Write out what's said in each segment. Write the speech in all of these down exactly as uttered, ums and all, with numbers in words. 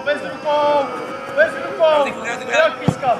bez rukou! Bez rukou! Jak pískat?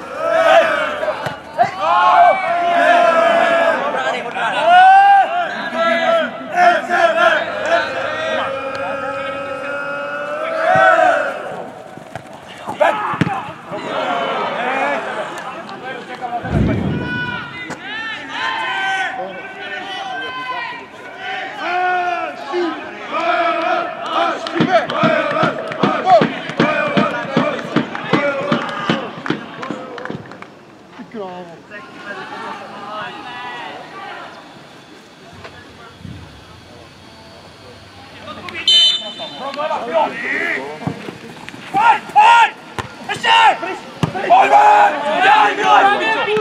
Pojď, pojď! Ještě! Pojď, pojď! Dělej, Milan!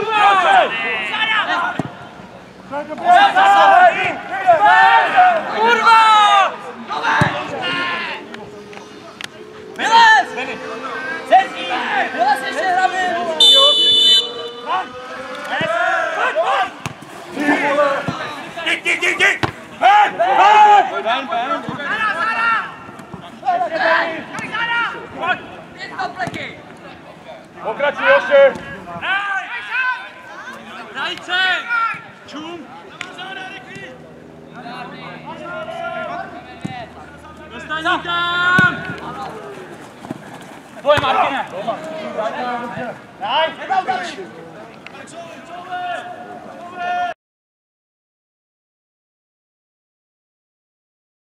Kurva! Vylez! Cezí! Vylez ještě hlavě! Pojď, pojď! Dík, dík, dík, dík! Ven! Ven! Ven, ven! Pojď! Pět do pleky! Pokračuj ještě! Rajce! Čum! Dostaň tam! Tvoje, Martine! Daj!